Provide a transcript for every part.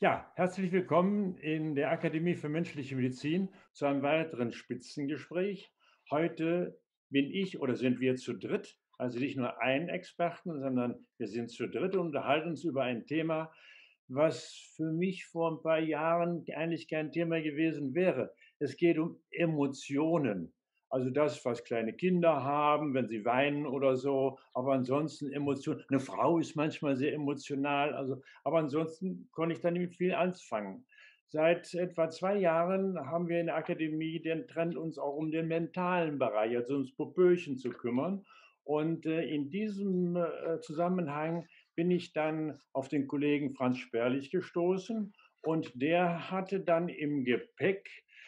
Ja, herzlich willkommen in der Akademie für Menschliche Medizin zu einem weiteren Spitzengespräch. Heute bin ich oder sind wir zu dritt, also nicht nur ein Experten, sondern wir sind zu dritt und unterhalten uns über ein Thema, was für mich vor ein paar Jahren eigentlich kein Thema gewesen wäre. Es geht um Emotionen. Also das, was kleine Kinder haben, wenn sie weinen oder so, aber ansonsten Emotionen. Eine Frau ist manchmal sehr emotional, also aber ansonsten konnte ich da nicht viel anfangen. Seit etwa 2 Jahren haben wir in der Akademie den Trend, uns auch um den mentalen Bereich, also ums Popöchen zu kümmern. Und in diesem Zusammenhang bin ich dann auf den Kollegen Franz Sperlich gestoßen und der hatte dann im Gepäck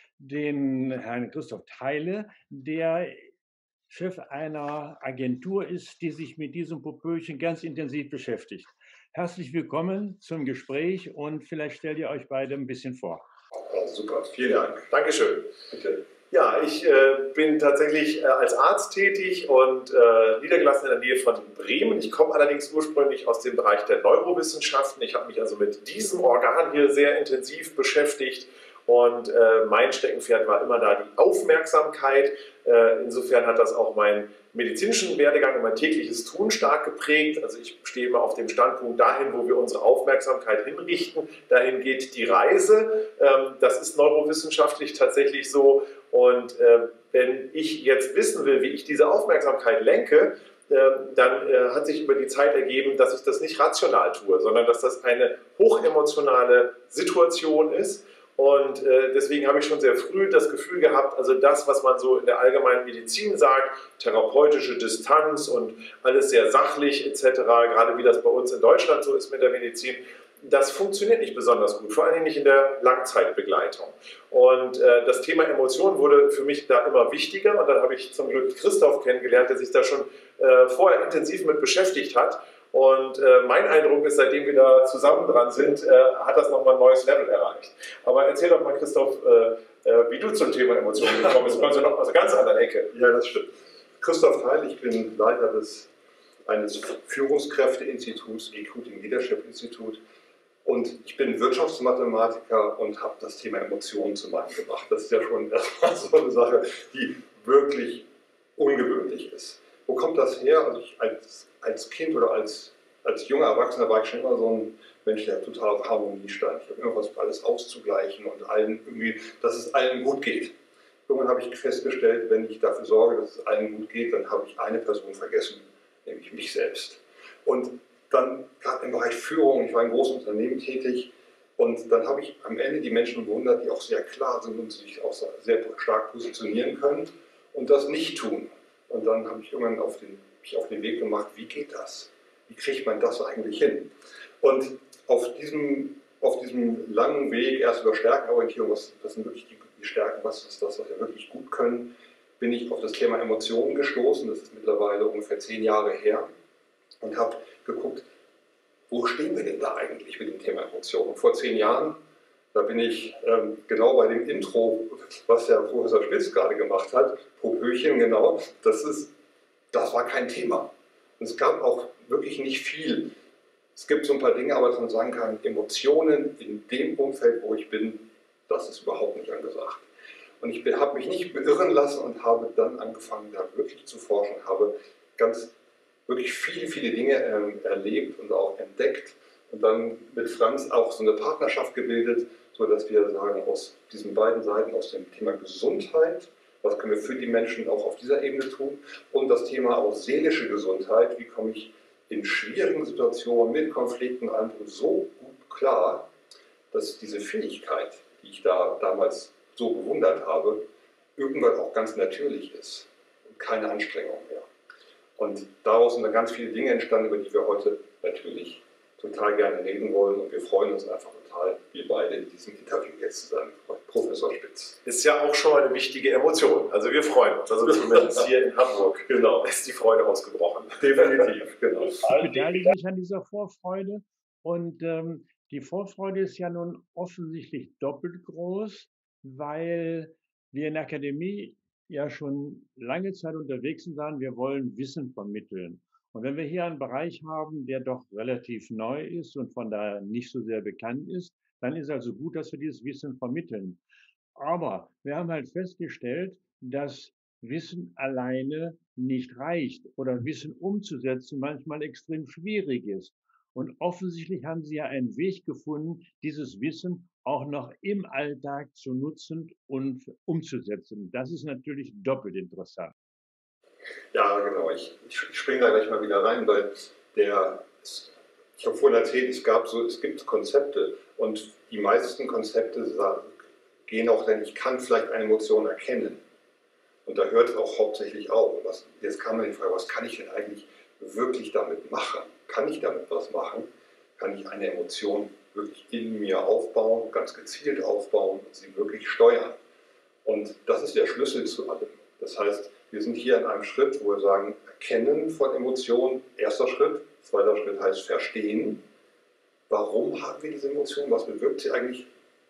den Herrn Christoph Theile, der Chef einer Agentur ist, die sich mit diesem Popöchen ganz intensiv beschäftigt. Herzlich willkommen zum Gespräch und vielleicht stellt ihr euch beide ein bisschen vor. Ja, super, vielen Dank. Dankeschön. Bitte. Ja, ich bin tatsächlich als Arzt tätig und niedergelassen in der Nähe von Bremen. Ich komme allerdings ursprünglich aus dem Bereich der Neurowissenschaften. Ich habe mich also mit diesem Organ hier sehr intensiv beschäftigt und mein Steckenpferd war immer da die Aufmerksamkeit. Insofern hat das auch meinen medizinischen Werdegang und mein tägliches Tun stark geprägt. Also ich stehe immer auf dem Standpunkt dahin, wo wir unsere Aufmerksamkeit hinrichten. Dahin geht die Reise. Das ist neurowissenschaftlich tatsächlich so. Und wenn ich jetzt wissen will, wie ich diese Aufmerksamkeit lenke, dann hat sich über die Zeit ergeben, dass ich das nicht rational tue, sondern dass das eine hochemotionale Situation ist. Und deswegen habe ich schon sehr früh das Gefühl gehabt, also das, was man so in der allgemeinen Medizin sagt, therapeutische Distanz und alles sehr sachlich etc., gerade wie das bei uns in Deutschland so ist mit der Medizin, das funktioniert nicht besonders gut, vor allem nicht in der Langzeitbegleitung. Und das Thema Emotionen wurde für mich da immer wichtiger und dann habe ich zum Glück Christoph kennengelernt, der sich da schon vorher intensiv mit beschäftigt hat. Und mein Eindruck ist, seitdem wir da zusammen dran sind, hat das nochmal ein neues Level erreicht. Aber erzähl doch mal, Christoph, wie du zum Thema Emotionen gekommen bist. Du kommst ja noch aus einer ganz anderen Ecke. Ja, das stimmt. Christoph Theil, ich bin Leiter eines Führungskräfteinstituts, Recruiting Leadership Institut. Und ich bin Wirtschaftsmathematiker und habe das Thema Emotionen zu meinem gemacht. Das ist ja schon erstmal so eine Sache, die wirklich ungewöhnlich ist. Wo kommt das her? Also ich als Kind oder als junger Erwachsener war ich schon immer so ein Mensch, der total auf Harmonie stand. Ich habe immer versucht, alles auszugleichen und allen irgendwie, dass es allen gut geht. Irgendwann habe ich festgestellt, wenn ich dafür sorge, dass es allen gut geht, dann habe ich eine Person vergessen, nämlich mich selbst. Und dann gerade im Bereich Führung, ich war in großen Unternehmen tätig und dann habe ich am Ende die Menschen bewundert, die auch sehr klar sind und sich auch sehr stark positionieren können und das nicht tun. Und dann habe ich irgendwann mich auf den Weg gemacht, wie geht das? Wie kriegt man das eigentlich hin? Und auf diesem langen Weg, erst über Stärkenorientierung, was sind wirklich die Stärken, was ist das, was wir wirklich gut können, bin ich auf das Thema Emotionen gestoßen. Das ist mittlerweile ungefähr 10 Jahre her und habe geguckt, wo stehen wir denn da eigentlich mit dem Thema Emotionen? Vor 10 Jahren, da bin ich genau bei dem Intro, was der Professor Spitz gerade gemacht hat, Popöchen, genau, das war kein Thema. Und es gab auch wirklich nicht viel. Es gibt so ein paar Dinge, aber dass man sagen kann, Emotionen in dem Umfeld, wo ich bin, das ist überhaupt nicht angesagt. Und ich habe mich nicht beirren lassen und habe dann angefangen, da wirklich zu forschen, habe ganz wirklich viele, viele Dinge erlebt und auch entdeckt und dann mit Franz auch so eine Partnerschaft gebildet, sodass wir sagen, aus diesen beiden Seiten, aus dem Thema Gesundheit, was können wir für die Menschen auch auf dieser Ebene tun, und das Thema auch seelische Gesundheit, wie komme ich in schwierigen Situationen mit Konflikten und allem so gut klar, dass diese Fähigkeit, die ich da damals so bewundert habe, irgendwann auch ganz natürlich ist und keine Anstrengung mehr. Und daraus sind dann ganz viele Dinge entstanden, über die wir heute natürlich total gerne reden wollen. Und wir freuen uns einfach total, wir beide in diesem Interview jetzt zusammen, Professor Spitz. Ist ja auch schon eine wichtige Emotion. Also wir freuen uns. Also zumindest hier in Hamburg Genau. ist die Freude ausgebrochen. Definitiv, genau. Ich beteilige mich an dieser Vorfreude und die Vorfreude ist ja nun offensichtlich doppelt groß, weil wir in der Akademie ja schon lange Zeit unterwegs sind, sagen, wir wollen Wissen vermitteln. Und wenn wir hier einen Bereich haben, der doch relativ neu ist und von daher nicht so sehr bekannt ist, dann ist also gut, dass wir dieses Wissen vermitteln. Aber wir haben halt festgestellt, dass Wissen alleine nicht reicht oder Wissen umzusetzen manchmal extrem schwierig ist. Und offensichtlich haben Sie ja einen Weg gefunden, dieses Wissen auch noch im Alltag zu nutzen und umzusetzen. Das ist natürlich doppelt interessant. Ja, genau. Ich springe da gleich mal wieder rein, weil ich habe vorhin erzählt, es gibt Konzepte und die meisten Konzepte gehen auch, denn ich kann vielleicht eine Emotion erkennen. Und da hört es auch hauptsächlich auf. Jetzt kam mir die Frage, was kann ich denn eigentlich wirklich damit machen? Kann ich damit was machen? Kann ich eine Emotion wirklich in mir aufbauen, ganz gezielt aufbauen und sie wirklich steuern? Und das ist der Schlüssel zu allem. Das heißt, wir sind hier an einem Schritt, wo wir sagen, Erkennen von Emotionen, erster Schritt. Zweiter Schritt heißt Verstehen. Warum haben wir diese Emotionen? Was bewirkt sie eigentlich?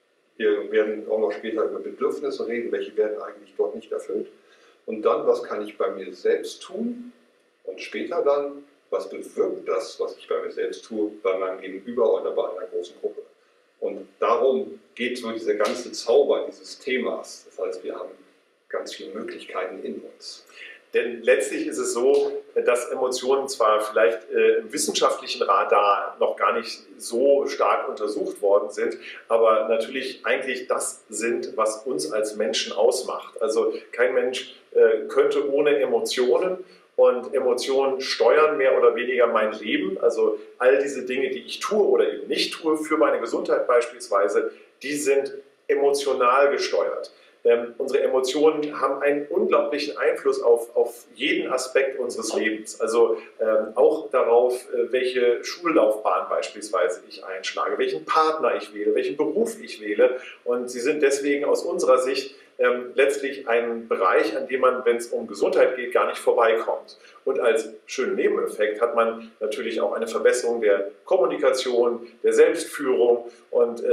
Wir werden auch noch später über Bedürfnisse reden, welche werden eigentlich dort nicht erfüllt. Und dann, was kann ich bei mir selbst tun? Und später dann, was bewirkt das, was ich bei mir selbst tue, bei meinem Gegenüber oder bei einer großen Gruppe? Und darum geht so dieser ganze Zauber dieses Themas. Das heißt, wir haben ganz viele Möglichkeiten in uns. Denn letztlich ist es so, dass Emotionen zwar vielleicht im wissenschaftlichen Radar noch gar nicht so stark untersucht worden sind, aber natürlich eigentlich das sind, was uns als Menschen ausmacht. Also kein Mensch könnte ohne Emotionen, und Emotionen steuern mehr oder weniger mein Leben. Also all diese Dinge, die ich tue oder eben nicht tue, für meine Gesundheit beispielsweise, die sind emotional gesteuert. Unsere Emotionen haben einen unglaublichen Einfluss auf jeden Aspekt unseres Lebens. Also auch darauf, welche Schullaufbahn beispielsweise ich einschlage, welchen Partner ich wähle, welchen Beruf ich wähle. Und sie sind deswegen aus unserer Sicht letztlich ein Bereich, an dem man, wenn es um Gesundheit geht, gar nicht vorbeikommt. Und als schönen Nebeneffekt hat man natürlich auch eine Verbesserung der Kommunikation, der Selbstführung und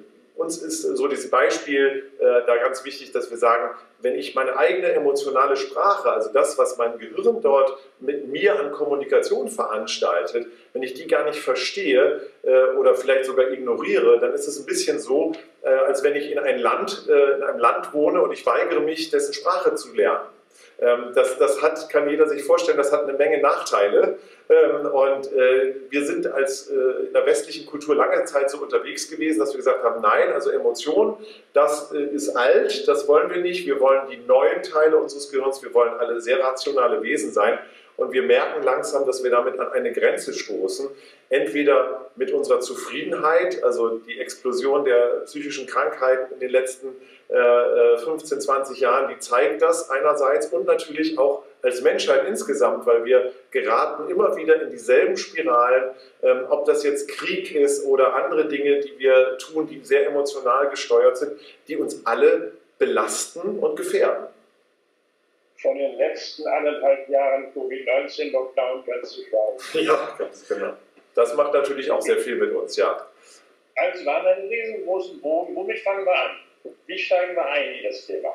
uns ist so dieses Beispiel da ganz wichtig, dass wir sagen, wenn ich meine eigene emotionale Sprache, also das, was mein Gehirn dort mit mir an Kommunikation veranstaltet, wenn ich die gar nicht verstehe oder vielleicht sogar ignoriere, dann ist es ein bisschen so, als wenn ich in einem Land wohne und ich weigere mich, dessen Sprache zu lernen. Kann jeder sich vorstellen, das hat eine Menge Nachteile. Wir sind in der westlichen Kultur lange Zeit so unterwegs gewesen, dass wir gesagt haben, nein, also Emotionen, das ist alt, das wollen wir nicht. Wir wollen die neuen Teile unseres Gehirns, wir wollen alle sehr rationale Wesen sein. Und wir merken langsam, dass wir damit an eine Grenze stoßen. Entweder mit unserer Zufriedenheit, also die Explosion der psychischen Krankheiten in den letzten 15, 20 Jahren, die zeigt das einerseits, und natürlich auch als Menschheit insgesamt, weil wir geraten immer wieder in dieselben Spiralen, ob das jetzt Krieg ist oder andere Dinge, die wir tun, die sehr emotional gesteuert sind, die uns alle belasten und gefährden. Von den letzten 1,5 Jahren Covid-19-Lockdown ganz zu schweigen. Ja, ganz genau. Das macht natürlich auch sehr viel mit uns, ja. Also wir haben einen riesengroßen Bogen. Womit fangen wir an? Wie steigen wir ein in das Thema?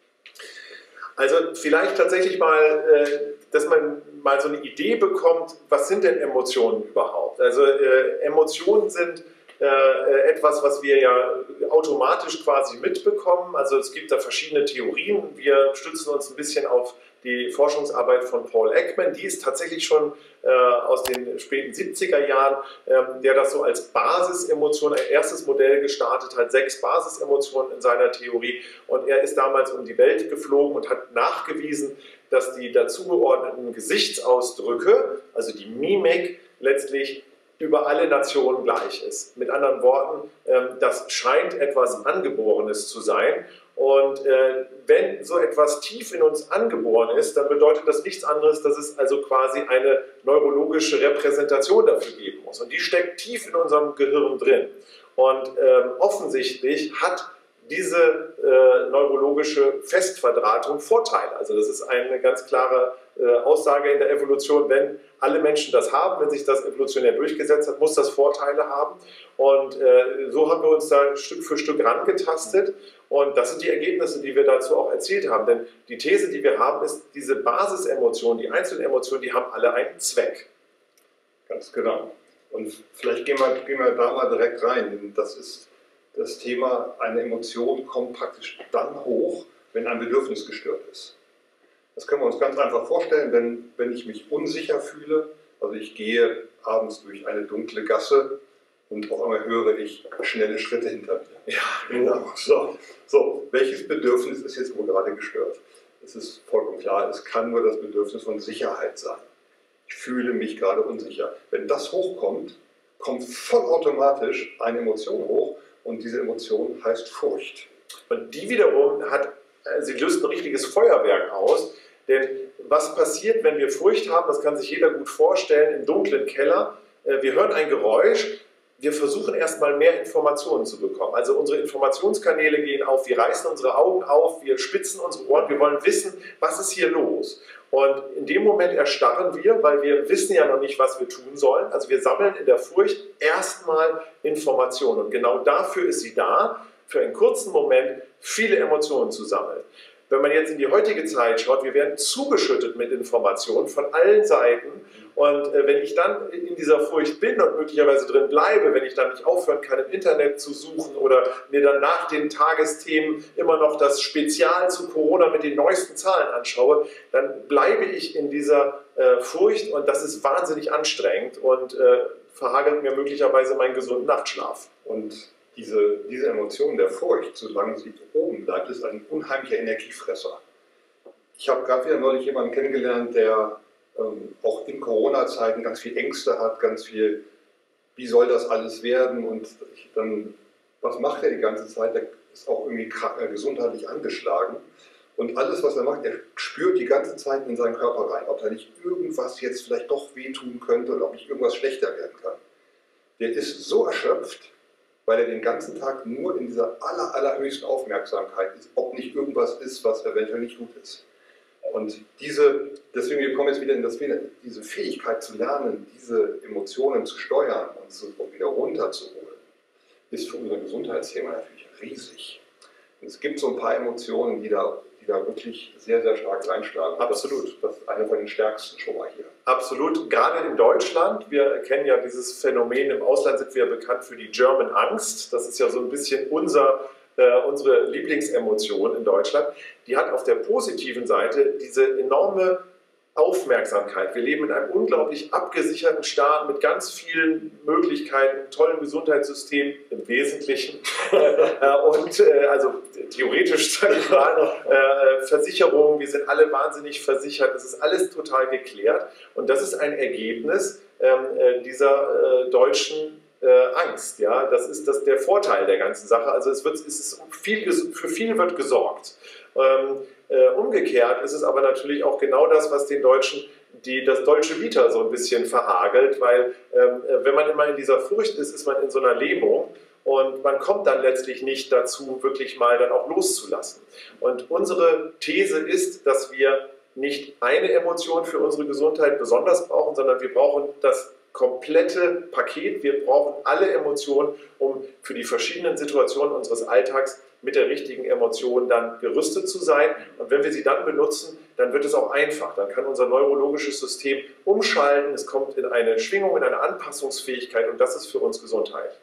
Also vielleicht tatsächlich mal, dass man mal so eine Idee bekommt, was sind denn Emotionen überhaupt? Also Emotionen sind etwas, was wir ja automatisch quasi mitbekommen. Also es gibt da verschiedene Theorien. Wir stützen uns ein bisschen auf die Forschungsarbeit von Paul Ekman. Die ist tatsächlich schon aus den späten 70er Jahren, der das so als Basisemotion, ein erstes Modell gestartet hat, 6 Basisemotionen in seiner Theorie. Und er ist damals um die Welt geflogen und hat nachgewiesen, dass die dazugeordneten Gesichtsausdrücke, also die Mimik, letztlich über alle Nationen gleich ist. Mit anderen Worten, das scheint etwas Angeborenes zu sein. Und wenn so etwas tief in uns angeboren ist, dann bedeutet das nichts anderes, dass es also quasi eine neurologische Repräsentation dafür geben muss. Und die steckt tief in unserem Gehirn drin. Und offensichtlich hat diese neurologische Festverdrahtung Vorteile. Also das ist eine ganz klare Aussage in der Evolution, wenn alle Menschen das haben, wenn sich das evolutionär durchgesetzt hat, muss das Vorteile haben. Und so haben wir uns da Stück für Stück rangetastet. Und das sind die Ergebnisse, die wir dazu auch erzielt haben. Denn die These, die wir haben, ist, diese Basisemotionen, die einzelnen Emotionen, die haben alle einen Zweck. Ganz genau. Und vielleicht gehen wir da mal direkt rein. Denn das ist das Thema, eine Emotion kommt praktisch dann hoch, wenn ein Bedürfnis gestört ist. Das können wir uns ganz einfach vorstellen, wenn ich mich unsicher fühle, also ich gehe abends durch eine dunkle Gasse und auf einmal höre ich schnelle Schritte hinter mir. Ja, genau. So, welches Bedürfnis ist jetzt wohl gerade gestört? Es ist vollkommen klar, es kann nur das Bedürfnis von Sicherheit sein. Ich fühle mich gerade unsicher. Wenn das hochkommt, kommt vollautomatisch eine Emotion hoch und diese Emotion heißt Furcht. Und die wiederum sie löst ein richtiges Feuerwerk aus. Denn was passiert, wenn wir Furcht haben, das kann sich jeder gut vorstellen, im dunklen Keller. Wir hören ein Geräusch, wir versuchen erstmal mehr Informationen zu bekommen. Also unsere Informationskanäle gehen auf, wir reißen unsere Augen auf, wir spitzen unsere Ohren, wir wollen wissen, was ist hier los. Und in dem Moment erstarren wir, weil wir wissen ja noch nicht, was wir tun sollen. Also wir sammeln in der Furcht erstmal Informationen. Und genau dafür ist sie da, für einen kurzen Moment viele Emotionen zu sammeln. Wenn man jetzt in die heutige Zeit schaut, wir werden zugeschüttet mit Informationen von allen Seiten. Und wenn ich dann in dieser Furcht bin und möglicherweise drin bleibe, wenn ich dann nicht aufhören kann, im Internet zu suchen oder mir dann nach den Tagesthemen immer noch das Spezial zu Corona mit den neuesten Zahlen anschaue, dann bleibe ich in dieser Furcht und das ist wahnsinnig anstrengend und verhagelt mir möglicherweise meinen gesunden Nachtschlaf. Und diese Emotion der Furcht, solange sie oben bleibt, ist ein unheimlicher Energiefresser. Ich habe gerade wieder neulich jemanden kennengelernt, der auch in Corona-Zeiten ganz viel Ängste hat, ganz viel, wie soll das alles werden und dann, was macht er die ganze Zeit? Der ist auch irgendwie gesundheitlich angeschlagen und alles, was er macht, er spürt die ganze Zeit in seinen Körper rein, ob da nicht irgendwas jetzt vielleicht doch wehtun könnte oder ob nicht irgendwas schlechter werden kann. Der ist so erschöpft, weil er den ganzen Tag nur in dieser allerhöchsten Aufmerksamkeit ist, ob nicht irgendwas ist, was eventuell nicht gut ist. Und deswegen, wir kommen jetzt wieder in das Fehler, diese Fähigkeit zu lernen, diese Emotionen zu steuern und wieder runterzuholen, ist für unser Gesundheitsthema natürlich riesig. Und es gibt so ein paar Emotionen, die da wirklich sehr, sehr stark reinschlagen. Absolut. Das ist eine von den stärksten schon mal hier. Absolut, gerade in Deutschland. Wir kennen ja dieses Phänomen, im Ausland sind wir bekannt für die German Angst. Das ist ja so ein bisschen unsere Lieblingsemotion in Deutschland. Die hat auf der positiven Seite diese enorme Aufmerksamkeit. Wir leben in einem unglaublich abgesicherten Staat mit ganz vielen Möglichkeiten, tollen Gesundheitssystem im Wesentlichen also theoretisch, sage ich mal, Versicherungen, wir sind alle wahnsinnig versichert, das ist alles total geklärt und das ist ein Ergebnis dieser deutschen Angst. Ja? Das ist der Vorteil der ganzen Sache. Also für viel wird gesorgt. Umgekehrt ist es aber natürlich auch genau das, was den Deutschen das deutsche Vita so ein bisschen verhagelt, weil wenn man immer in dieser Furcht ist, ist man in so einer Lähmung und man kommt dann letztlich nicht dazu, wirklich mal dann auch loszulassen. Und unsere These ist, dass wir nicht eine Emotion für unsere Gesundheit besonders brauchen, sondern wir brauchen das komplette Paket. Wir brauchen alle Emotionen, um für die verschiedenen Situationen unseres Alltags mit der richtigen Emotion dann gerüstet zu sein. Und wenn wir sie dann benutzen, dann wird es auch einfach. Dann kann unser neurologisches System umschalten. Es kommt in eine Schwingung, in eine Anpassungsfähigkeit und das ist für uns Gesundheit.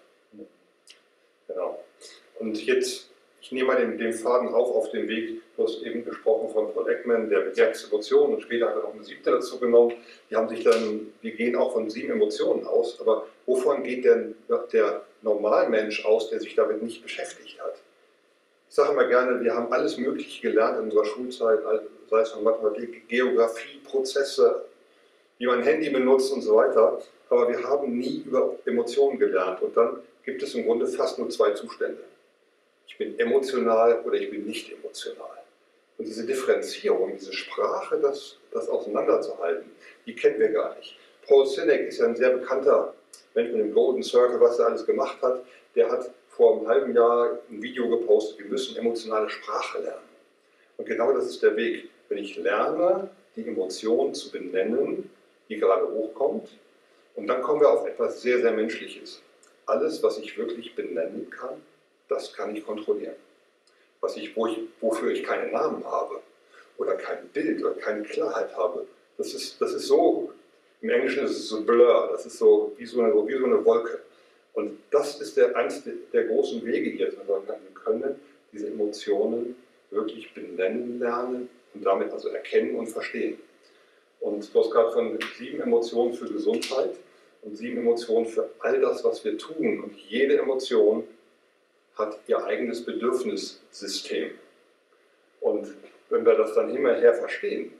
Genau. Und jetzt, ich nehme mal den Faden auf den Weg. Du hast eben gesprochen von Paul Ekman, der mit 6 Emotionen und später hat er noch eine 7. dazu genommen. Wir gehen auch von 7 Emotionen aus, aber wovon geht denn der Normalmensch aus, der sich damit nicht beschäftigt hat? Ich sage immer gerne, wir haben alles Mögliche gelernt in unserer Schulzeit, sei es von Mathematik, Geografie, Prozesse, wie man ein Handy benutzt und so weiter. Aber wir haben nie über Emotionen gelernt. Und dann gibt es im Grunde fast nur 2 Zustände. Ich bin emotional oder ich bin nicht emotional. Und diese Differenzierung, diese Sprache, das auseinanderzuhalten, die kennen wir gar nicht. Paul Sinek ist ja ein sehr bekannter Mensch mit dem Golden Circle, was er alles gemacht hat. Der hat vor einem halben Jahr ein Video gepostet, wir müssen emotionale Sprache lernen. Und genau das ist der Weg. Wenn ich lerne, die Emotion zu benennen, die gerade hochkommt, und dann kommen wir auf etwas sehr, sehr Menschliches. Alles, was ich wirklich benennen kann, das kann ich kontrollieren. Wofür ich keinen Namen habe oder kein Bild oder keine Klarheit habe, das ist so, im Englischen ist es so blur, das ist so wie so eine Wolke. Und das ist eines der großen Wege hier, dass wir sagen, wir können diese Emotionen wirklich benennen lernen und damit also erkennen und verstehen. Und du hast gerade von 7 Emotionen für Gesundheit und 7 Emotionen für all das, was wir tun. Und jede Emotion hat ihr eigenes Bedürfnissystem. Und wenn wir das dann immer her verstehen,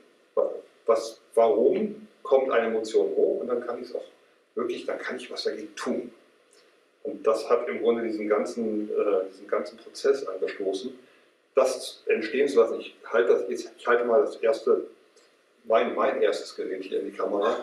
warum kommt eine Emotion hoch, und dann kann ich es auch wirklich, dann kann ich was dagegen tun. Und das hat im Grunde diesen ganzen Prozess angestoßen, das entstehen zu lassen. Ich halte mal mein erstes Gerät hier in die Kamera.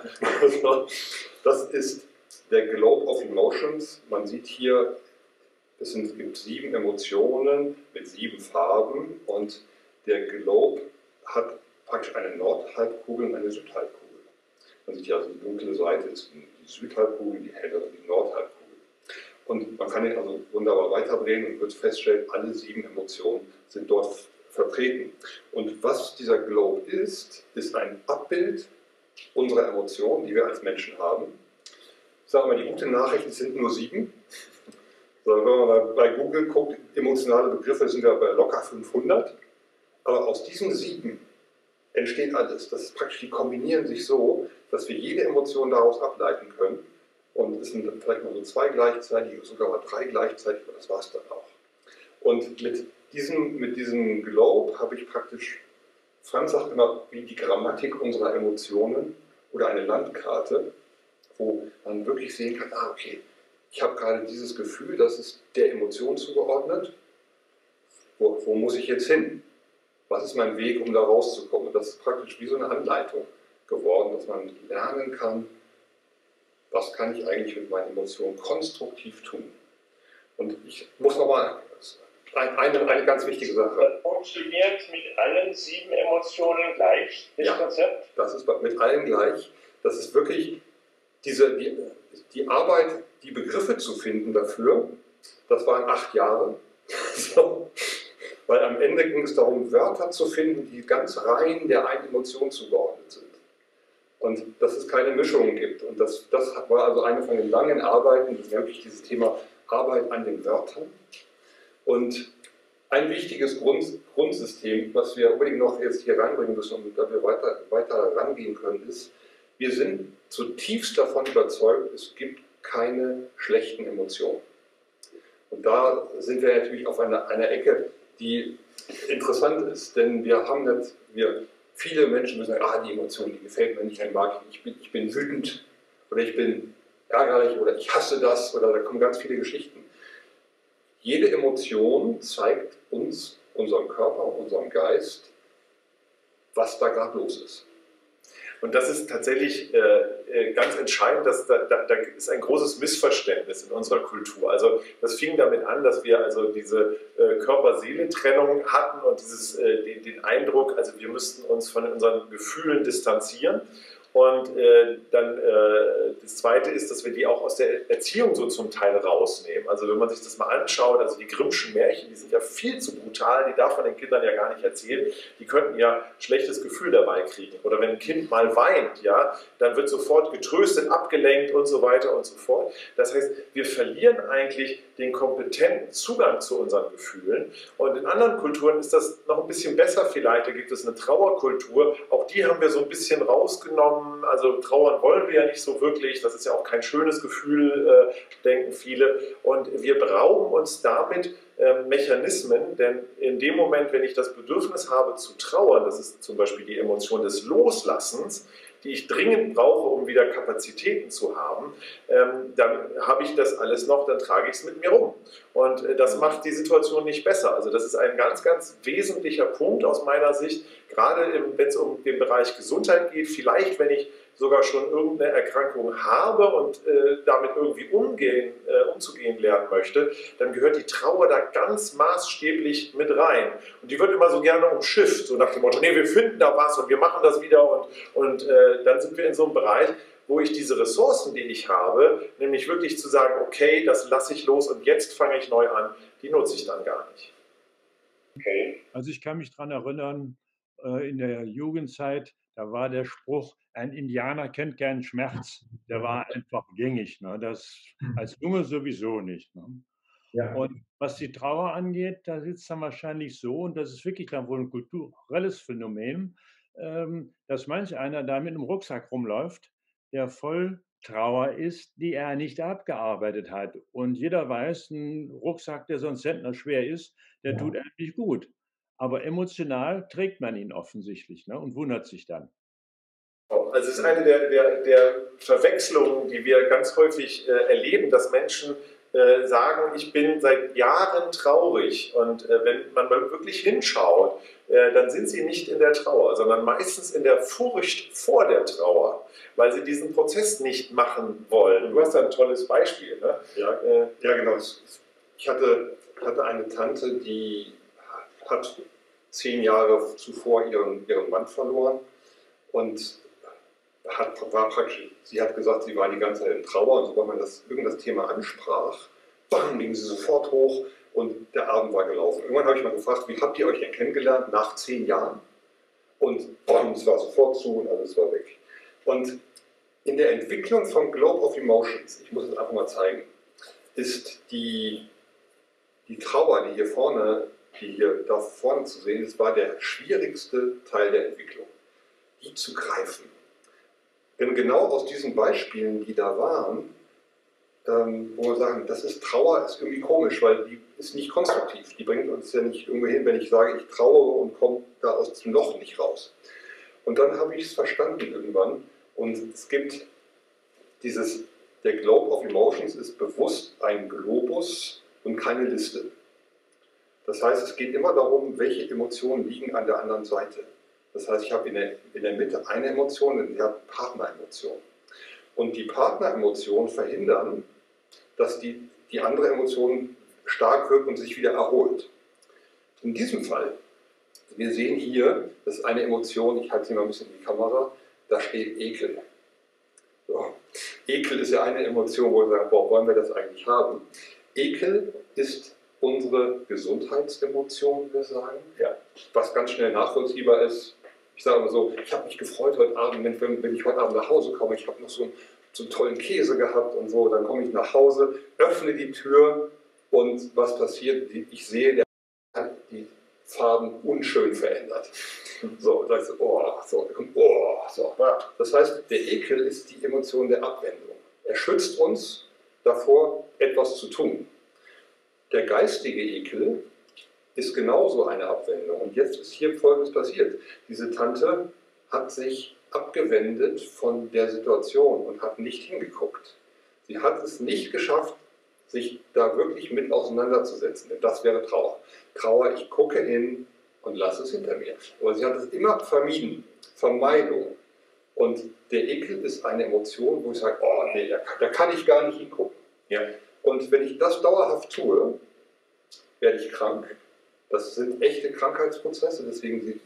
Das ist der Globe of Emotions. Man sieht hier, es gibt 7 Emotionen mit 7 Farben, und der Globe hat praktisch eine Nordhalbkugel und eine Südhalbkugel. Man sieht hier also, die dunkle Seite ist die Südhalbkugel, die hellere die Nordhalbkugel. Und man kann ihn also wunderbar weiterdrehen und wird feststellen, alle 7 Emotionen sind dort vertreten. Und was dieser Globe ist ein Abbild unserer Emotionen, die wir als Menschen haben. Ich sage mal, die gute Nachricht, es sind nur 7. Wenn man mal bei Google guckt, emotionale Begriffe, sind wir bei locker 500. Aber aus diesen 7 entsteht alles. Das ist praktisch, die kombinieren sich so, dass wir jede Emotion daraus ableiten können. Und es sind vielleicht mal so 2 gleichzeitig, sogar mal 3 gleichzeitig, aber das war es dann auch. Und mit diesem Globe habe ich praktisch, Franz sagt immer, wie die Grammatik unserer Emotionen oder eine Landkarte, wo man wirklich sehen kann, okay, ich habe gerade dieses Gefühl, das ist der Emotion zugeordnet. Wo muss ich jetzt hin? Was ist mein Weg, um da rauszukommen? Und das ist praktisch wie so eine Anleitung geworden, dass man lernen kann, was kann ich eigentlich mit meinen Emotionen konstruktiv tun. Und ich muss nochmal, eine ganz wichtige Sache. Das funktioniert mit allen 7 Emotionen gleich, das Konzept? Das ist mit allen gleich. Das ist wirklich die Arbeit, die Begriffe zu finden dafür, das waren 8 Jahre. So. Weil am Ende ging es darum, Wörter zu finden, die ganz rein der einen Emotion zugeordnet sind. Und dass es keine Mischungen gibt. Und das war also eine von den langen Arbeiten, wirklich dieses Thema Arbeit an den Wörtern. Und ein wichtiges Grundsystem, was wir unbedingt noch jetzt hier reinbringen müssen, und da wir weiter rangehen können, ist, wir sind zutiefst davon überzeugt, es gibt keine schlechten Emotionen. Und da sind wir natürlich auf einer Ecke, die interessant ist, denn viele Menschen müssen sagen, die Emotion, die gefällt mir nicht, die mag ich nicht, ich bin wütend oder ich bin ärgerlich oder ich hasse das, oder da kommen ganz viele Geschichten. Jede Emotion zeigt uns, unserem Körper, unserem Geist, was da gerade los ist. Und das ist tatsächlich ganz entscheidend, dass da ist ein großes Missverständnis in unserer Kultur. Also das fing damit an, dass wir also diese Körper-Seele-Trennung hatten und den Eindruck, also wir müssten uns von unseren Gefühlen distanzieren. Und dann das Zweite ist, dass wir die auch aus der Erziehung so zum Teil rausnehmen. Also wenn man sich das mal anschaut, also die Grimmschen Märchen, die sind ja viel zu brutal, die darf man den Kindern ja gar nicht erzählen. Die könnten ja ein schlechtes Gefühl dabei kriegen. Oder wenn ein Kind mal weint, ja, dann wird sofort getröstet, abgelenkt und so weiter und so fort. Das heißt, wir verlieren eigentlich den kompetenten Zugang zu unseren Gefühlen. Und in anderen Kulturen ist das noch ein bisschen besser vielleicht. Da gibt es eine Trauerkultur. Auch die haben wir so ein bisschen rausgenommen. Also trauern wollen wir ja nicht so wirklich. Das ist ja auch kein schönes Gefühl, denken viele. Und wir berauben uns damit Mechanismen, denn in dem Moment, wenn ich das Bedürfnis habe zu trauern, das ist zum Beispiel die Emotion des Loslassens, die ich dringend brauche, um wieder Kapazitäten zu haben, dann habe ich das alles noch, dann trage ich es mit mir rum. Und das macht die Situation nicht besser. Also das ist ein ganz, ganz wesentlicher Punkt aus meiner Sicht, gerade wenn es um den Bereich Gesundheit geht. Vielleicht, wenn ich sogar schon irgendeine Erkrankung habe und damit irgendwie umzugehen lernen möchte, dann gehört die Trauer da ganz maßgeblich mit rein. Und die wird immer so gerne umschifft, so nach dem Motto, nee, wir finden da was und wir machen das wieder und dann sind wir in so einem Bereich, wo ich diese Ressourcen, die ich habe, nämlich wirklich zu sagen, okay, das lasse ich los und jetzt fange ich neu an, die nutze ich dann gar nicht. Okay. Also ich kann mich daran erinnern, in der Jugendzeit, da war der Spruch, ein Indianer kennt keinen Schmerz. Der war einfach gängig. Ne? Das als Junge sowieso nicht. Ne? Ja. Und was die Trauer angeht, da sieht es dann wahrscheinlich so, und das ist wirklich dann wohl ein kulturelles Phänomen, dass manch einer da mit einem Rucksack rumläuft, der voll Trauer ist, die er nicht abgearbeitet hat. Und jeder weiß, ein Rucksack, der so ein Zentner schwer ist, der tut einem nicht gut. Aber emotional trägt man ihn offensichtlich, ne, und wundert sich dann. Also es ist eine der Verwechslungen, die wir ganz häufig erleben, dass Menschen sagen, ich bin seit Jahren traurig. Und wenn man mal wirklich hinschaut, dann sind sie nicht in der Trauer, sondern meistens in der Furcht vor der Trauer, weil sie diesen Prozess nicht machen wollen. Du hast da ein tolles Beispiel. Ne? Ja, genau. Ich hatte eine Tante, die hat 10 Jahre zuvor ihren Mann verloren und sie hat gesagt, sie war die ganze Zeit in Trauer, und sobald man irgendein Thema ansprach, bam, ging sie sofort hoch und der Abend war gelaufen. Irgendwann habe ich mal gefragt, wie habt ihr euch denn kennengelernt nach 10 Jahren? Und bam, es war sofort zu und alles war weg. Und in der Entwicklung vom Globe of Emotions, ich muss es einfach mal zeigen, ist die Trauer, die hier da vorne zu sehen ist, war der schwierigste Teil der Entwicklung, die zu greifen. Denn genau aus diesen Beispielen, die da waren, wo wir sagen, Trauer ist irgendwie komisch, weil die ist nicht konstruktiv. Die bringt uns ja nicht irgendwo hin, wenn ich sage, ich trauere und komme da aus dem Loch nicht raus. Und dann habe ich es verstanden irgendwann. Und es gibt der Globe of Emotions ist bewusst ein Globus und keine Liste. Das heißt, es geht immer darum, welche Emotionen liegen an der anderen Seite. Das heißt, ich habe in der Mitte eine Emotion und ich habe Partneremotionen. Und die Partneremotionen verhindern, dass die andere Emotion stark wird und sich wieder erholt. In diesem Fall, wir sehen hier, das ist eine Emotion, ich halte sie mal ein bisschen in die Kamera, da steht Ekel. So. Ekel ist ja eine Emotion, wo wir sagen, boah, wollen wir das eigentlich haben? Ekel ist unsere Gesundheitsemotion, wir sagen, ja, was ganz schnell nachvollziehbar ist. Ich sage mal so, ich habe mich gefreut heute Abend, wenn ich heute Abend nach Hause komme, ich habe noch so einen tollen Käse gehabt und so, dann komme ich nach Hause, öffne die Tür und was passiert? Ich sehe, der hat die Farben unschön verändert. So, da ist so. Das heißt, der Ekel ist die Emotion der Abwendung. Er schützt uns davor, etwas zu tun. Der geistige Ekel ist genauso eine Abwendung. Und jetzt ist hier Folgendes passiert. Diese Tante hat sich abgewendet von der Situation und hat nicht hingeguckt. Sie hat es nicht geschafft, sich da wirklich mit auseinanderzusetzen. Denn das wäre Trauer. Trauer, ich gucke hin und lasse es hinter mir. Aber sie hat es immer vermieden. Vermeidung. Und der Ekel ist eine Emotion, wo ich sage, oh nee, da kann ich gar nicht hingucken. Ja. Und wenn ich das dauerhaft tue, werde ich krank. Das sind echte Krankheitsprozesse, deswegen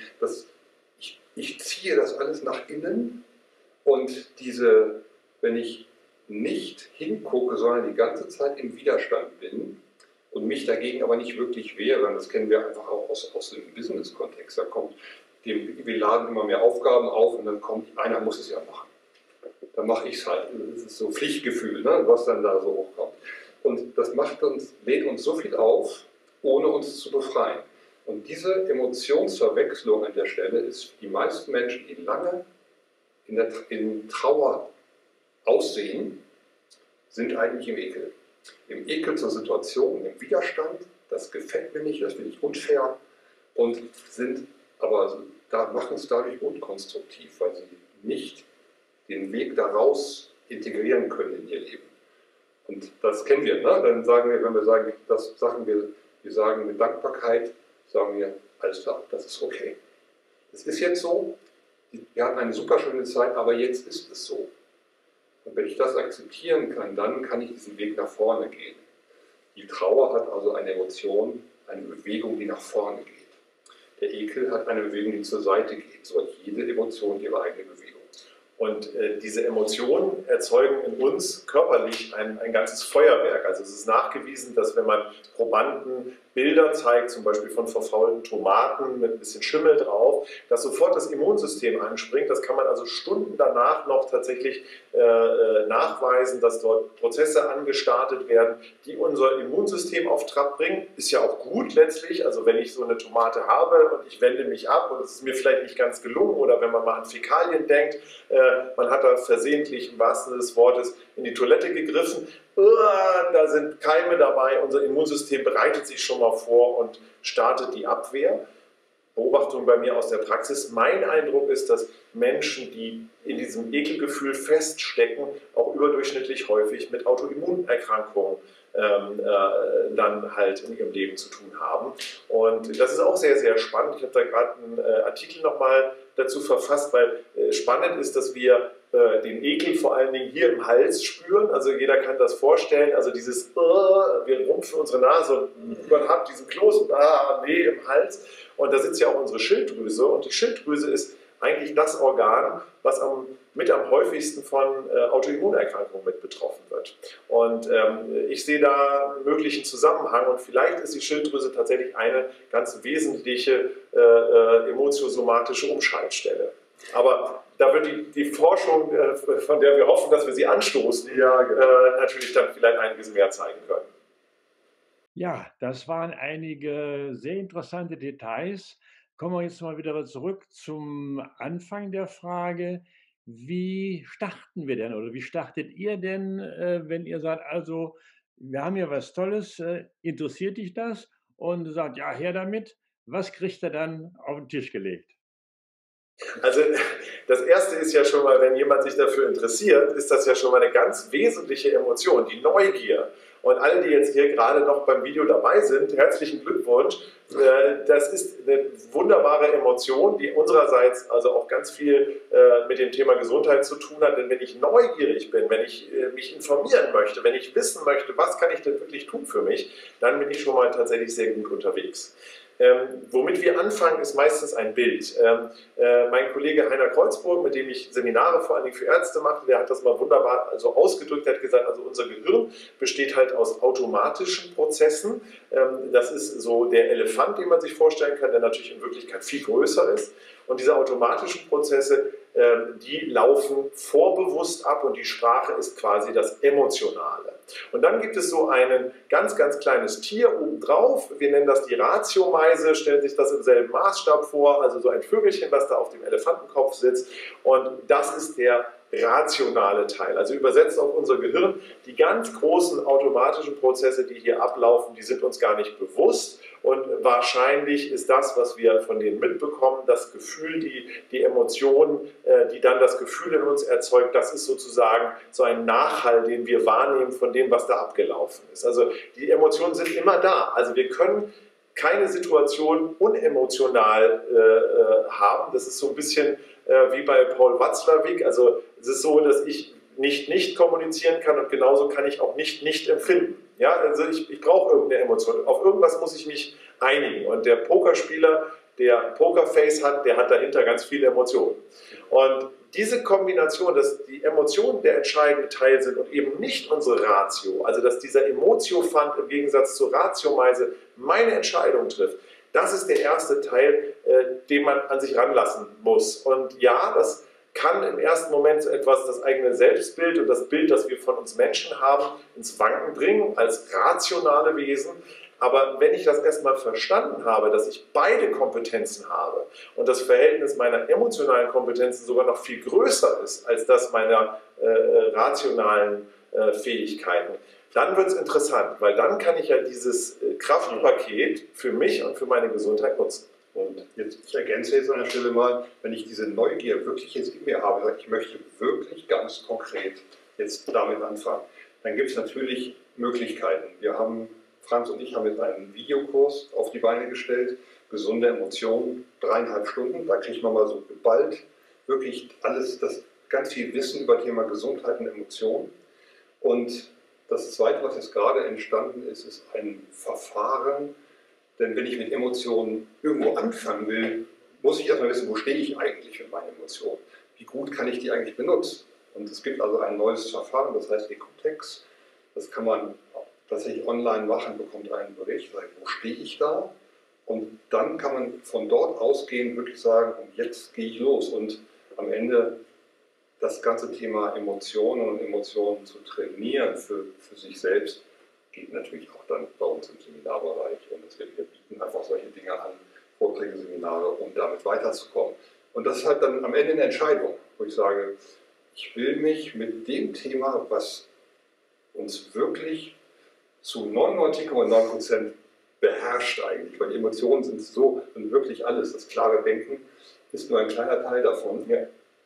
ich ziehe das alles nach innen und wenn ich nicht hingucke, sondern die ganze Zeit im Widerstand bin und mich dagegen aber nicht wirklich wehre, das kennen wir einfach auch aus dem Business-Kontext, wir laden immer mehr Aufgaben auf und dann kommt, einer muss es ja machen. Dann mache ich es halt. Das ist so Pflichtgefühl, ne, was dann da so hochkommt. Und das lädt uns so viel auf, ohne uns zu befreien. Und diese Emotionsverwechslung an der Stelle ist die meisten Menschen, die lange in Trauer aussehen, sind eigentlich im Ekel. Im Ekel zur Situation, im Widerstand, das gefällt mir nicht, das finde ich unfair und machen es dadurch unkonstruktiv, weil sie nicht den Weg daraus integrieren können in ihr Leben. Und das kennen wir, ne? Dann sagen wir, wenn wir sagen, wir sagen mit Dankbarkeit, sagen wir, alles klar, das ist okay. Es ist jetzt so, Wir hatten eine super schöne Zeit, aber jetzt ist es so. Und wenn ich das akzeptieren kann, dann kann ich diesen Weg nach vorne gehen. Die Trauer hat also eine Emotion, eine Bewegung, die nach vorne geht. Der Ekel hat eine Bewegung, die zur Seite geht. So hat jede Emotion ihre eigene Bewegung. Und diese Emotionen erzeugen in uns körperlich ein ganzes Feuerwerk. Also es ist nachgewiesen, dass wenn man Probanden Bilder zeigt, zum Beispiel von verfaulten Tomaten mit ein bisschen Schimmel drauf, dass sofort das Immunsystem anspringt. Das kann man also Stunden danach noch tatsächlich nachweisen, dass dort Prozesse angestartet werden, die unser Immunsystem auf Trab bringen. Ist ja auch gut letztlich. Also wenn ich so eine Tomate habe und ich wende mich ab und es ist mir vielleicht nicht ganz gelungen oder wenn man mal an Fäkalien denkt, man hat da versehentlich im wahrsten Sinne des Wortes in die Toilette gegriffen, da sind Keime dabei, unser Immunsystem bereitet sich schon mal vor und startet die Abwehr. Beobachtung bei mir aus der Praxis. Mein Eindruck ist, dass Menschen, die in diesem Ekelgefühl feststecken, auch überdurchschnittlich häufig mit Autoimmunerkrankungen dann halt in ihrem Leben zu tun haben. Und das ist auch sehr, sehr spannend. Ich habe da gerade einen Artikel nochmal dazu verfasst, weil spannend ist, dass wir den Ekel vor allen Dingen hier im Hals spüren. Also jeder kann das vorstellen. Also dieses, wir rumpfen unsere Nase und man hat diesen Kloß und nee im Hals. Und da sitzt ja auch unsere Schilddrüse. Und die Schilddrüse ist eigentlich das Organ, was mit am häufigsten von Autoimmunerkrankungen mit betroffen wird. Und ich sehe da einen möglichen Zusammenhang und vielleicht ist die Schilddrüse tatsächlich eine ganz wesentliche emotiosomatische Umschaltstelle. Aber da wird die Forschung, von der wir hoffen, dass wir sie anstoßen, natürlich dann vielleicht einiges mehr zeigen können. Ja, das waren einige sehr interessante Details. Kommen wir jetzt mal wieder zurück zum Anfang der Frage. Wie starten wir denn oder wie startet ihr denn, wenn ihr sagt, also wir haben hier was Tolles, interessiert dich das? Und du sagst, ja, her damit. Was kriegt ihr dann auf den Tisch gelegt? Also das Erste ist ja schon mal, wenn jemand sich dafür interessiert, ist das ja schon mal eine ganz wesentliche Emotion, die Neugier. Und alle, die jetzt hier gerade noch beim Video dabei sind, herzlichen Glückwunsch. Das ist eine wunderbare Emotion, die unsererseits also auch ganz viel mit dem Thema Gesundheit zu tun hat. Denn wenn ich neugierig bin, wenn ich mich informieren möchte, wenn ich wissen möchte, was kann ich denn wirklich tun für mich, dann bin ich schon mal tatsächlich sehr gut unterwegs. Womit wir anfangen, ist meistens ein Bild. Mein Kollege Heiner Kreuzburg, mit dem ich Seminare vor allen Dingen für Ärzte mache, der hat das mal wunderbar also ausgedrückt, der hat gesagt, also unser Gehirn besteht halt aus automatischen Prozessen. Das ist so der Elefant, den man sich vorstellen kann, der natürlich in Wirklichkeit viel größer ist. Und diese automatischen Prozesse, die laufen vorbewusst ab und die Sprache ist quasi das Emotionale. Und dann gibt es so ein ganz, ganz kleines Tier obendrauf, wir nennen das die Ratiomeise, stellen sich das im selben Maßstab vor, also so ein Vögelchen, was da auf dem Elefantenkopf sitzt und das ist der rationale Teil. Also übersetzt auf unser Gehirn, die ganz großen automatischen Prozesse, die hier ablaufen, die sind uns gar nicht bewusst und wahrscheinlich ist das, was wir von denen mitbekommen, das Gefühl, die Emotion, die dann das Gefühl in uns erzeugt, das ist sozusagen so ein Nachhall, den wir wahrnehmen von dem, was da abgelaufen ist. Also die Emotionen sind immer da. Also wir können keine Situation unemotional haben. Das ist so ein bisschen wie bei Paul Watzlawick. Also es ist so, dass ich nicht kommunizieren kann und genauso kann ich auch nicht empfinden. Ja, also ich brauche irgendeine Emotion. Auf irgendwas muss ich mich einigen. Und der Pokerspieler, der Pokerface hat, der hat dahinter ganz viele Emotionen. Und diese Kombination, dass die Emotionen der entscheidende Teil sind und eben nicht unsere Ratio, also dass dieser Emotiofant im Gegensatz zur Ratiomeise meine Entscheidung trifft, das ist der erste Teil, den man an sich ranlassen muss. Und ja, das kann im ersten Moment so etwas das eigene Selbstbild und das Bild, das wir von uns Menschen haben, ins Wanken bringen als rationale Wesen. Aber wenn ich das erstmal verstanden habe, dass ich beide Kompetenzen habe und das Verhältnis meiner emotionalen Kompetenzen sogar noch viel größer ist als das meiner rationalen Fähigkeiten, dann wird es interessant, weil dann kann ich ja dieses Kraftpaket für mich und für meine Gesundheit nutzen. Und jetzt, ich ergänze jetzt an der Stelle mal, wenn ich diese Neugier wirklich jetzt in mir habe, ich möchte wirklich ganz konkret jetzt damit anfangen, dann gibt es natürlich Möglichkeiten. Franz und ich haben jetzt einen Videokurs auf die Beine gestellt, gesunde Emotionen, 3,5 Stunden, da kriegt man mal so geballt wirklich ganz viel Wissen über Thema Gesundheit und Emotionen. Und das Zweite, was jetzt gerade entstanden ist, ist ein Verfahren. Denn wenn ich mit Emotionen irgendwo anfangen will, muss ich erstmal wissen, wo stehe ich eigentlich mit meinen Emotionen? Wie gut kann ich die eigentlich benutzen? Und es gibt also ein neues Verfahren, das heißt Ecotex. Das kann man tatsächlich online machen, bekommt einen Bericht, sagt, wo stehe ich da? Und dann kann man von dort ausgehend wirklich sagen, und jetzt gehe ich los. Und am Ende das ganze Thema Emotionen und Emotionen zu trainieren für sich selbst, geht natürlich auch dann bei uns im Seminarbereich. Und wir bieten einfach solche Dinge an, Vorträge, Seminare, um damit weiterzukommen. Und das ist halt dann am Ende eine Entscheidung, wo ich sage, ich will mich mit dem Thema, was uns wirklich zu 99,9% beherrscht eigentlich, weil die Emotionen sind so und wirklich alles, das klare Denken ist nur ein kleiner Teil davon. Ja.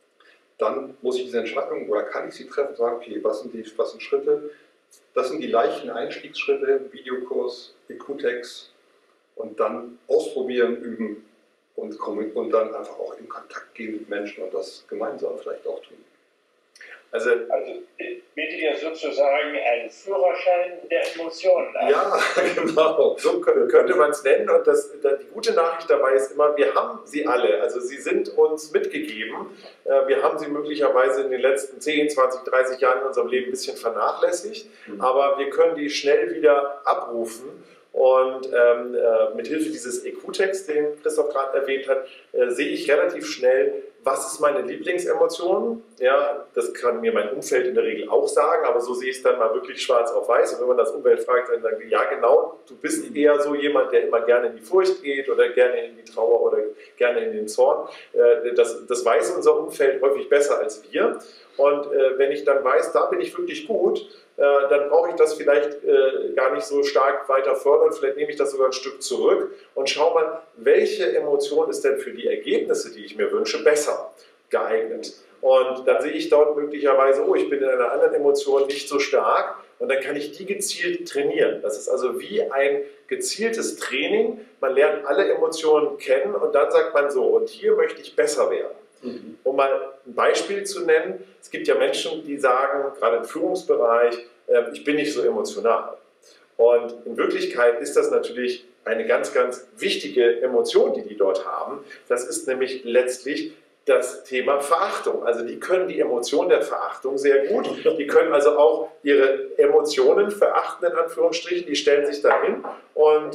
Dann muss ich diese Entscheidung oder kann ich sie treffen, sagen, okay, was sind Schritte? Das sind die leichten Einstiegsschritte, Videokurs, Ecotex und dann ausprobieren, üben und dann einfach auch in Kontakt gehen mit Menschen und das gemeinsam vielleicht auch tun. Also bietet ihr sozusagen einen Führerschein der Emotionen an. Ja, genau. So könnte man es nennen. Und die gute Nachricht dabei ist immer, wir haben sie alle. Also sie sind uns mitgegeben. Wir haben sie möglicherweise in den letzten 10, 20, 30 Jahren in unserem Leben ein bisschen vernachlässigt. Aber wir können die schnell wieder abrufen. Und mit Hilfe dieses EQ-Text, den Christoph gerade erwähnt hat, sehe ich relativ schnell, was ist meine Lieblingsemotion. Ja, das kann mir mein Umfeld in der Regel auch sagen, aber so sehe ich es dann mal wirklich schwarz auf weiß. Und wenn man das Umfeld fragt, dann sagen die, ja genau, du bist eher so jemand, der immer gerne in die Furcht geht oder gerne in die Trauer oder gerne in den Zorn. Das weiß unser Umfeld häufig besser als wir. Und wenn ich dann weiß, da bin ich wirklich gut, dann brauche ich das vielleicht gar nicht so stark weiter fördern. Vielleicht nehme ich das sogar ein Stück zurück und schaue mal, welche Emotion ist denn für die Ergebnisse, die ich mir wünsche, besser geeignet. Und dann sehe ich dort möglicherweise, oh, ich bin in einer anderen Emotion nicht so stark und dann kann ich die gezielt trainieren. Das ist also wie ein gezieltes Training. Man lernt alle Emotionen kennen und dann sagt man so, und hier möchte ich besser werden. Um mal ein Beispiel zu nennen, es gibt ja Menschen, die sagen, gerade im Führungsbereich, ich bin nicht so emotional. Und in Wirklichkeit ist das natürlich eine ganz, ganz wichtige Emotion, die dort haben. Das ist nämlich letztlich das Thema Verachtung. Also die können die Emotion der Verachtung sehr gut. Die können also auch ihre Emotionen verachten, in Anführungsstrichen. Die stellen sich dahin und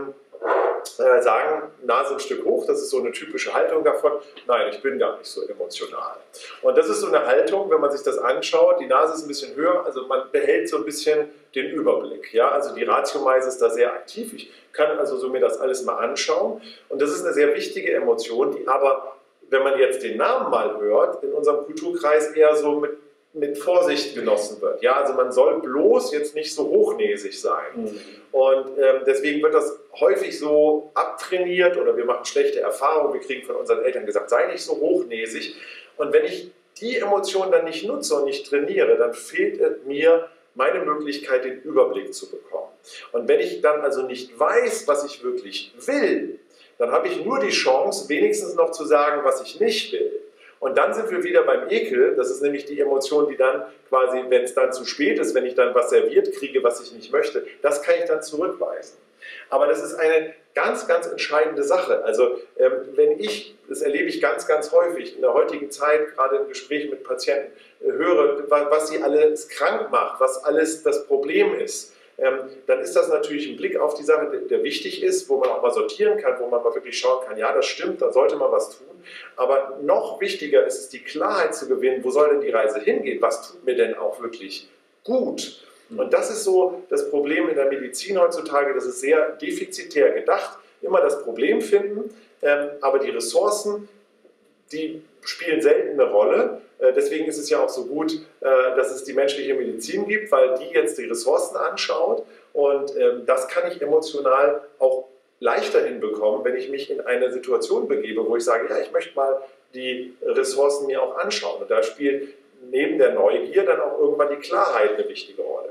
sagen, Nase ein Stück hoch, das ist so eine typische Haltung davon, nein, ich bin gar nicht so emotional. Und das ist so eine Haltung, wenn man sich das anschaut, die Nase ist ein bisschen höher, also man behält so ein bisschen den Überblick. Ja? Also die Ratiomeise ist da sehr aktiv, ich kann also so mir das alles mal anschauen und das ist eine sehr wichtige Emotion, die aber, wenn man jetzt den Namen mal hört, in unserem Kulturkreis eher so mit Vorsicht genossen wird. Ja, also man soll bloß jetzt nicht so hochnäsig sein. Und deswegen wird das häufig so abtrainiert oder wir machen schlechte Erfahrungen. Wir kriegen von unseren Eltern gesagt, sei nicht so hochnäsig. Und wenn ich die Emotionen dann nicht nutze und nicht trainiere, dann fehlt mir meine Möglichkeit, den Überblick zu bekommen. Und wenn ich dann also nicht weiß, was ich wirklich will, dann habe ich nur die Chance, wenigstens noch zu sagen, was ich nicht will. Und dann sind wir wieder beim Ekel, das ist nämlich die Emotion, die dann quasi, wenn es dann zu spät ist, wenn ich dann was serviert kriege, was ich nicht möchte, das kann ich dann zurückweisen. Aber das ist eine ganz, ganz entscheidende Sache. Also das erlebe ich ganz, ganz häufig in der heutigen Zeit, gerade in Gesprächen mit Patienten, höre, was sie alles krank macht, was alles das Problem ist. Dann ist das natürlich ein Blick auf die Sache, der wichtig ist, wo man auch mal sortieren kann, wo man mal wirklich schauen kann, ja, das stimmt, da sollte man was tun. Aber noch wichtiger ist es, die Klarheit zu gewinnen, wo soll denn die Reise hingehen? Was tut mir denn auch wirklich gut? Und das ist so das Problem in der Medizin heutzutage, das ist sehr defizitär gedacht, immer das Problem finden, aber die Ressourcen, die spielen selten eine Rolle. Deswegen ist es ja auch so gut, dass es die menschliche Medizin gibt, weil die jetzt die Ressourcen anschaut und das kann ich emotional auch leichter hinbekommen, wenn ich mich in eine Situation begebe, wo ich sage, ja, ich möchte mal die Ressourcen mir auch anschauen. Und da spielt neben der Neugier dann auch irgendwann die Klarheit eine wichtige Rolle.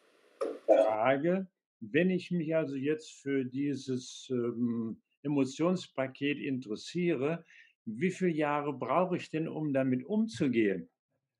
Frage, wenn ich mich also jetzt für dieses Emotionspaket interessiere, wie viele Jahre brauche ich denn, um damit umzugehen?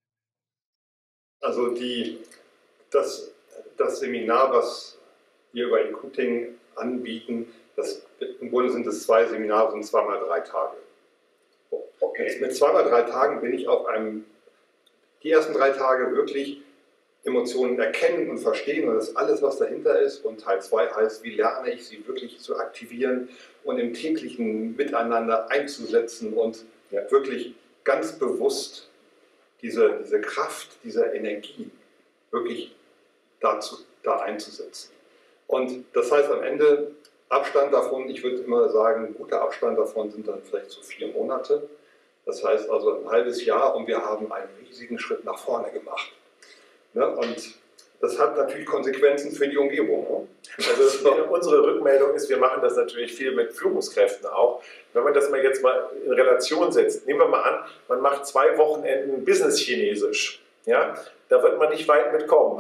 Also das Seminar, was wir über Recruiting anbieten, im Grunde sind es 2 Seminare, sind 2 mal 3 Tage. Okay. Mit 2 mal 3 Tagen bin ich die ersten 3 Tage wirklich Emotionen erkennen und verstehen und das ist alles, was dahinter ist. Und Teil 2 heißt, wie lerne ich sie wirklich zu aktivieren und im täglichen Miteinander einzusetzen und wirklich ganz bewusst diese Kraft, diese Energie wirklich da einzusetzen. Und das heißt am Ende, Abstand davon, ich würde immer sagen, ein guter Abstand davon sind dann vielleicht so 4 Monate. Das heißt also ein halbes Jahr und wir haben einen riesigen Schritt nach vorne gemacht. Ne? Und das hat natürlich Konsequenzen für die Umgebung. Also unsere Rückmeldung ist, wir machen das natürlich viel mit Führungskräften auch. Wenn man das jetzt mal in Relation setzt, nehmen wir mal an, man macht 2 Wochenenden Business-Chinesisch. Ja? Da wird man nicht weit mitkommen.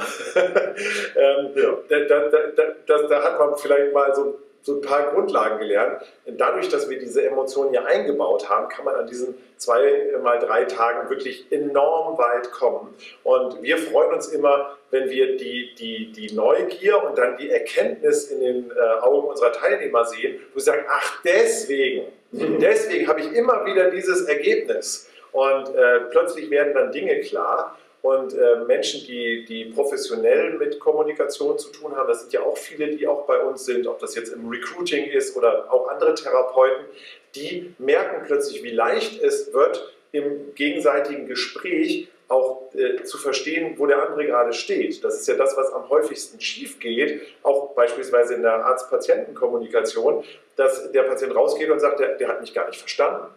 Da hat man vielleicht mal so ein paar Grundlagen gelernt. Und dadurch, dass wir diese Emotionen hier eingebaut haben, kann man an diesen 2 mal 3 Tagen wirklich enorm weit kommen. Und wir freuen uns immer, wenn wir die Neugier und dann die Erkenntnis in den Augen unserer Teilnehmer sehen, wo sie sagen, ach deswegen habe ich immer wieder dieses Ergebnis. Und plötzlich werden dann Dinge klar. Und Menschen, die professionell mit Kommunikation zu tun haben, das sind ja auch viele, die auch bei uns sind, ob das jetzt im Recruiting ist oder auch andere Therapeuten, die merken plötzlich, wie leicht es wird, im gegenseitigen Gespräch auch zu verstehen, wo der andere gerade steht. Das ist ja das, was am häufigsten schief geht, auch beispielsweise in der Arzt-Patienten-Kommunikation, dass der Patient rausgeht und sagt, der hat mich gar nicht verstanden.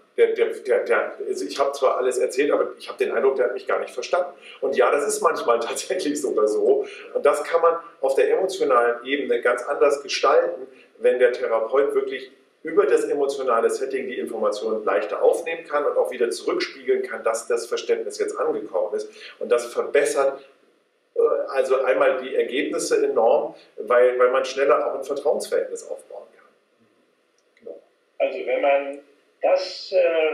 Also ich habe zwar alles erzählt, aber ich habe den Eindruck, der hat mich gar nicht verstanden. Und ja, das ist manchmal tatsächlich sogar so. Und das kann man auf der emotionalen Ebene ganz anders gestalten, wenn der Therapeut wirklich über das emotionale Setting die Informationen leichter aufnehmen kann und auch wieder zurückspiegeln kann, dass das Verständnis jetzt angekommen ist. Und das verbessert also einmal die Ergebnisse enorm, weil man schneller auch ein Vertrauensverhältnis aufbauen kann. Genau. Also wenn man das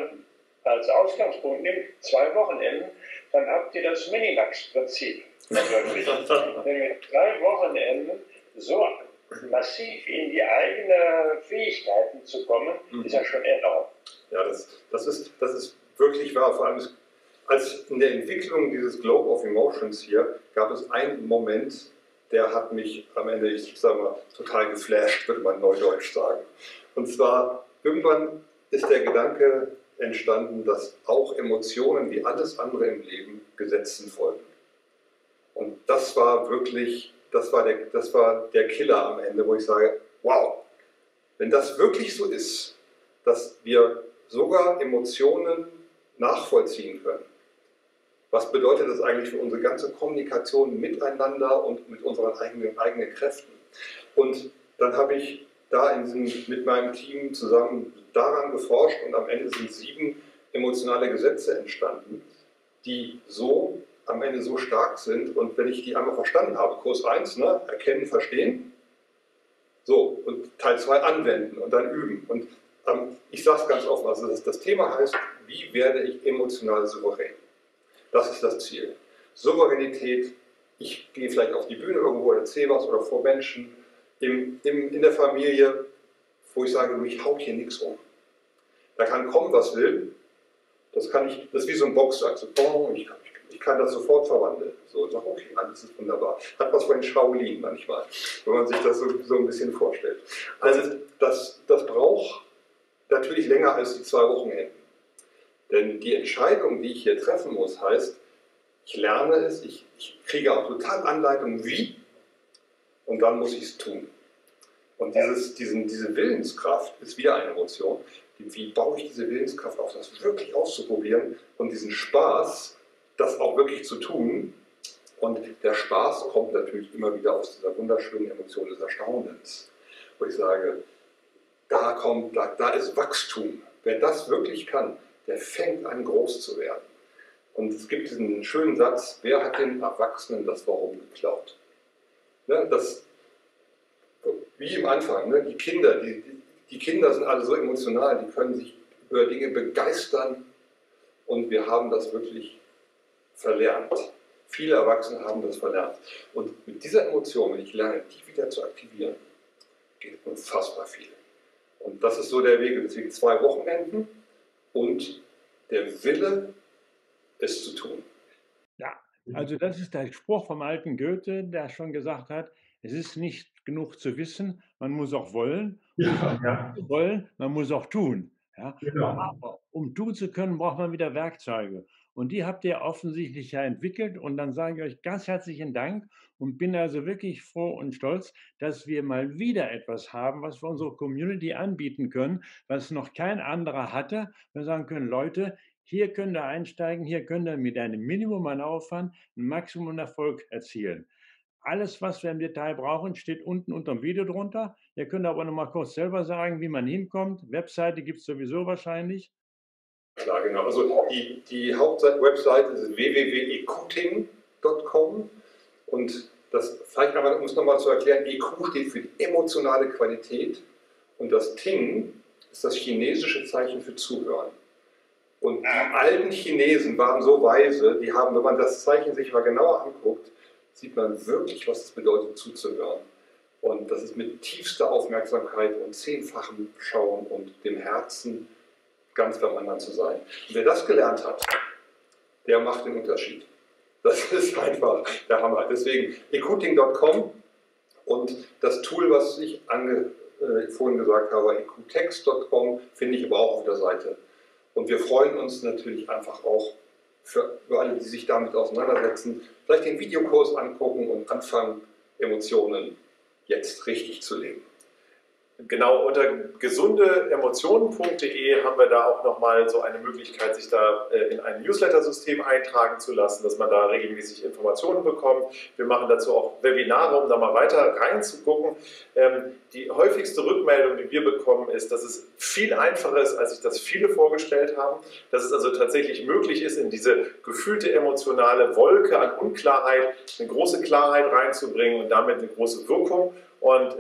als Ausgangspunkt nimmt, 2 Wochenenden, dann habt ihr das Minimax-Prinzip verwirklicht. Wenn mit 3 Wochenenden so massiv in die eigenen Fähigkeiten zu kommen, ist ja schon enorm. Ja, das ist wirklich wahr. Vor allem als in der Entwicklung dieses Globe of Emotions hier gab es einen Moment, der hat mich am Ende, ich sage mal, total geflasht, würde man neudeutsch sagen. Und zwar, irgendwann ist der Gedanke entstanden, dass auch Emotionen wie alles andere im Leben Gesetzen folgen. Und das war wirklich, das war der Killer am Ende, wo ich sage, wow, wenn das wirklich so ist, dass wir sogar Emotionen nachvollziehen können, was bedeutet das eigentlich für unsere ganze Kommunikation miteinander und mit unseren eigenen Kräften? Und dann habe ich da mit meinem Team zusammen daran geforscht und am Ende sind 7 emotionale Gesetze entstanden, die so am Ende so stark sind und wenn ich die einmal verstanden habe, Kurs 1, ne, erkennen, verstehen, so, und Teil 2 anwenden und dann üben. Und ich sage es ganz offen, also das Thema heißt, wie werde ich emotional souverän? Das ist das Ziel. Souveränität, ich gehe vielleicht auf die Bühne irgendwo, erzähle was oder vor Menschen, in der Familie, wo ich sage, mich haut hier nichts um. Da kann kommen, was will. Das ist wie so ein Boxsack. So, ich kann das sofort verwandeln. So, sag, okay, alles ist wunderbar. Hat was von Shaolin manchmal, wenn man sich das so ein bisschen vorstellt. Also das braucht natürlich länger als die 2 Wochenenden. Denn die Entscheidung, die ich hier treffen muss, heißt, ich lerne es, ich kriege auch total Anleitung, wie, und dann muss ich es tun. Und diese Willenskraft ist wieder eine Emotion. Wie baue ich diese Willenskraft auf, das wirklich auszuprobieren und diesen Spaß, das auch wirklich zu tun. Und der Spaß kommt natürlich immer wieder aus dieser wunderschönen Emotion des Erstaunens, wo ich sage, da ist Wachstum. Wer das wirklich kann, der fängt an, groß zu werden. Und es gibt diesen schönen Satz, wer hat den Erwachsenen das Warum geklaut? Ne, wie im Anfang, ne, die Kinder sind alle so emotional, die können sich über Dinge begeistern und wir haben das wirklich verlernt. Viele Erwachsene haben das verlernt. Und mit dieser Emotion, wenn ich lerne, die wieder zu aktivieren, geht unfassbar viel. Und das ist so der Weg. Deswegen 2 Wochenenden und der Wille, es zu tun. Ja, also das ist der Spruch vom alten Goethe, der schon gesagt hat, es ist nicht genug zu wissen, man muss auch wollen. Wollen, man muss auch tun. Ja? Genau. Aber um tun zu können, braucht man wieder Werkzeuge. Und die habt ihr offensichtlich ja entwickelt. Und dann sage ich euch ganz herzlichen Dank und bin also wirklich froh und stolz, dass wir mal wieder etwas haben, was wir unserer Community anbieten können, was noch kein anderer hatte. Wir sagen können, Leute, hier könnt ihr einsteigen, hier könnt ihr mit einem Minimum an Aufwand ein Maximum Erfolg erzielen. Alles, was wir im Detail brauchen, steht unten unter dem Video drunter. Ihr könnt aber noch mal kurz selber sagen, wie man hinkommt. Webseite gibt es sowieso wahrscheinlich. Klar, genau. Also die Hauptwebseite ist www.ecouting.com und das vielleicht aber, um es nochmal zu erklären, EQ steht für die emotionale Qualität und das Ting ist das chinesische Zeichen für Zuhören. Und die alten Chinesen waren so weise, die haben, wenn man das Zeichen sich mal genauer anguckt, sieht man wirklich, was es bedeutet, zuzuhören. Und das ist mit tiefster Aufmerksamkeit und 10-fachem Schauen und dem Herzen ganz beim anderen zu sein. Und wer das gelernt hat, der macht den Unterschied. Das ist einfach der Hammer. Deswegen ecouting.com und das Tool, was ich vorhin gesagt habe, eqtext.com, finde ich aber auch auf der Seite. Und wir freuen uns natürlich einfach auch für alle, die sich damit auseinandersetzen, vielleicht den Videokurs angucken und anfangen, Emotionen jetzt richtig zu leben. Genau, unter gesundeemotionen.de haben wir da auch nochmal so eine Möglichkeit, sich da in ein Newsletter-System eintragen zu lassen, dass man da regelmäßig Informationen bekommt. Wir machen dazu auch Webinare, um da mal weiter reinzugucken. Die häufigste Rückmeldung, die wir bekommen, ist, dass es viel einfacher ist, als sich das viele vorgestellt haben. Dass es also tatsächlich möglich ist, in diese gefühlte emotionale Wolke an Unklarheit eine große Klarheit reinzubringen und damit eine große Wirkung. Und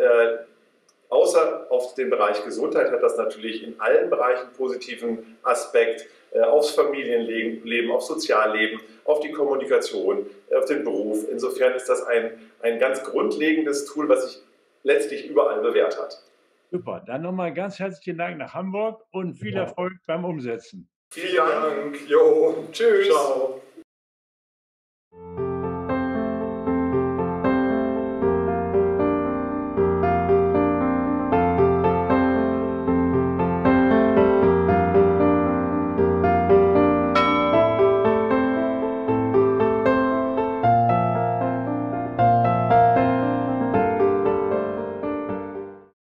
außer auf den Bereich Gesundheit hat das natürlich in allen Bereichen positiven Aspekt, aufs Familienleben, aufs Sozialleben, auf die Kommunikation, auf den Beruf. Insofern ist das ein ganz grundlegendes Tool, was sich letztlich überall bewährt hat. Super, dann nochmal ganz herzlichen Dank nach Hamburg und viel Erfolg beim Umsetzen. Vielen Dank. Jo, tschüss. Ciao.